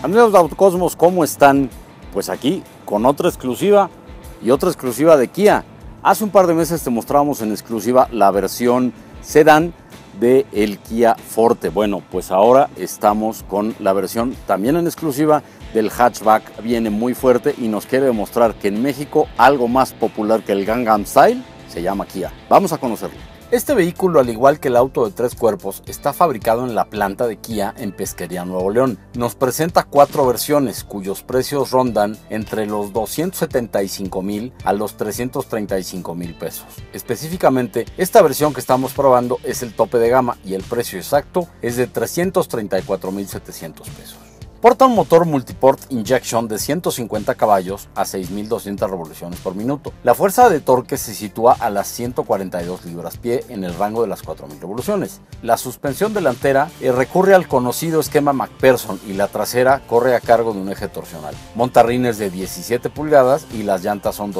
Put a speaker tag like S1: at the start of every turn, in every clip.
S1: Amigos de Autocosmos, ¿cómo están? Pues aquí con otra exclusiva y otra exclusiva de Kia. Hace un par de meses te mostrábamos en exclusiva la versión sedán del Kia Forte. Bueno, pues ahora estamos con la versión también en exclusiva del hatchback. Viene muy fuerte y nos quiere demostrar que en México algo más popular que el Gangnam Style se llama Kia. Vamos a conocerlo. Este vehículo, al igual que el auto de 3 cuerpos, está fabricado en la planta de Kia en Pesquería, Nuevo León. Nos presenta 4 versiones cuyos precios rondan entre los 275,000 a los 335,000 pesos. Específicamente, esta versión que estamos probando es el tope de gama y el precio exacto es de 334,700 pesos. Porta un motor multiport injection de 150 caballos a 6,200 revoluciones por minuto. La fuerza de torque se sitúa a las 142 libras-pie en el rango de las 4,000 revoluciones. La suspensión delantera recurre al conocido esquema McPherson y la trasera corre a cargo de un eje torsional. Monta rines de 17 pulgadas y las llantas son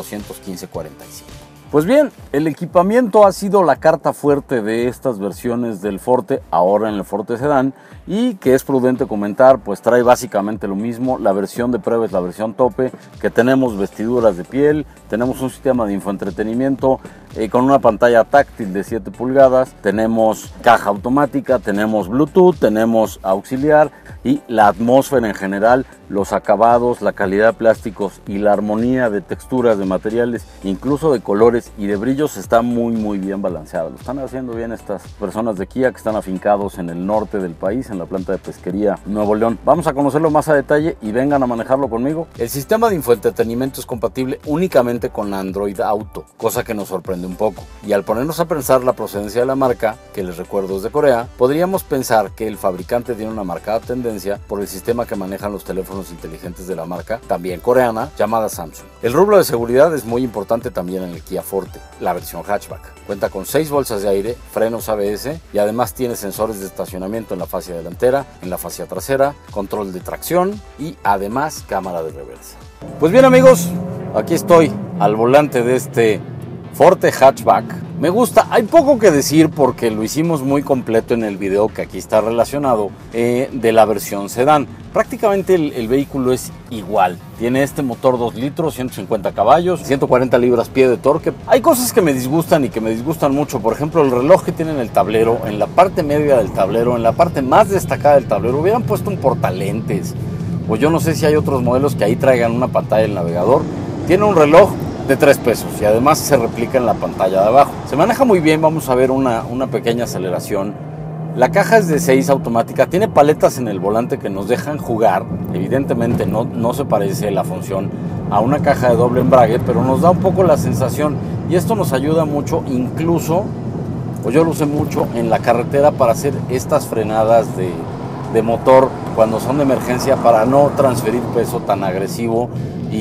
S1: 215/45. Pues bien, el equipamiento ha sido la carta fuerte de estas versiones del Forte, ahora en el Forte Sedán, y que es prudente comentar, pues trae básicamente lo mismo. La versión de prueba es la versión tope, que tenemos vestiduras de piel, tenemos un sistema de infoentretenimiento con una pantalla táctil de 7 pulgadas, tenemos caja automática, tenemos Bluetooth, tenemos auxiliar y la atmósfera en general, los acabados, la calidad de plásticos y la armonía de texturas, de materiales, incluso de colores y de brillos está muy bien balanceado. Lo están haciendo bien estas personas de Kia que están afincados en el norte del país, en la planta de Pesquería, Nuevo León. Vamos a conocerlo más a detalle y vengan a manejarlo conmigo. El sistema de infoentretenimiento es compatible únicamente con Android Auto, cosa que nos sorprende un poco. Y al ponernos a pensar la procedencia de la marca, que les recuerdo es de Corea, podríamos pensar que el fabricante tiene una marcada tendencia por el sistema que manejan los teléfonos inteligentes de la marca, también coreana, llamada Samsung. El rubro de seguridad es muy importante también en el Kia Forte, la versión hatchback. Cuenta con 6 bolsas de aire, frenos ABS y además tiene sensores de estacionamiento en la fascia delantera, en la fascia trasera, control de tracción y además cámara de reversa. Pues bien amigos, aquí estoy al volante de este Forte hatchback. Me gusta, hay poco que decir porque lo hicimos muy completo en el video que aquí está relacionado de la versión sedán. Prácticamente el vehículo es igual. Tiene este motor 2 litros, 150 caballos, 140 libras-pie de torque. Hay cosas que me disgustan y que me disgustan mucho. Por ejemplo, el reloj que tiene en el tablero, en la parte media del tablero, en la parte más destacada del tablero, hubieran puesto un portalentes. O yo no sé si hay otros modelos que ahí traigan una pantalla del navegador. Tiene un reloj de 3 pesos y además se replica en la pantalla de abajo. Se maneja muy bien, vamos a ver una pequeña aceleración. La caja es de 6 automática, tiene paletas en el volante que nos dejan jugar. Evidentemente no se parece la función a una caja de doble embrague, pero nos da un poco la sensación y esto nos ayuda mucho, incluso, pues yo lo usé mucho en la carretera para hacer estas frenadas de motor cuando son de emergencia para no transferir peso tan agresivo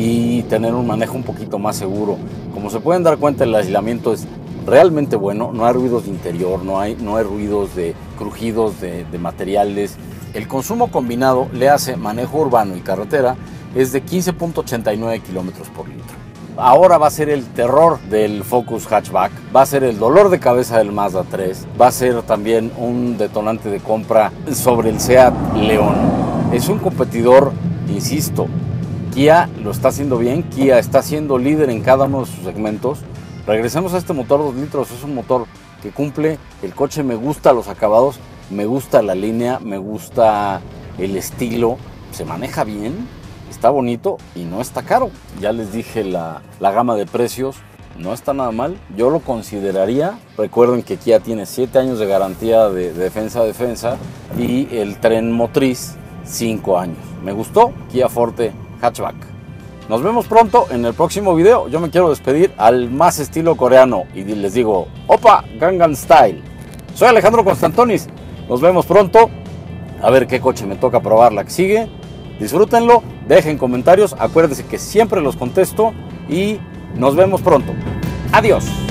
S1: y tener un manejo un poquito más seguro. Como se pueden dar cuenta, el aislamiento es realmente bueno, no hay ruidos de interior, no hay ruidos de crujidos de materiales. El consumo combinado le hace manejo urbano y carretera es de 15.89 kilómetros por litro. Ahora va a ser el terror del Focus hatchback, va a ser el dolor de cabeza del Mazda 3, va a ser también un detonante de compra sobre el Seat León. Es un competidor, insisto, Kia lo está haciendo bien, Kia está siendo líder en cada uno de sus segmentos. Regresemos a este motor 2 litros, es un motor que cumple, el coche me gusta los acabados, me gusta la línea, me gusta el estilo, se maneja bien, está bonito y no está caro. Ya les dije la gama de precios, no está nada mal, yo lo consideraría. Recuerden que Kia tiene 7 años de garantía de defensa a defensa y el tren motriz 5 años. Me gustó Kia Forte hatchback. Nos vemos pronto en el próximo video. Yo me quiero despedir al más estilo coreano y les digo, ¡Opa! Gangnam Style. Soy Alejandro Constantonis. Nos vemos pronto. A ver qué coche me toca probar la que sigue. Disfrútenlo, dejen comentarios. Acuérdense que siempre los contesto y nos vemos pronto. Adiós.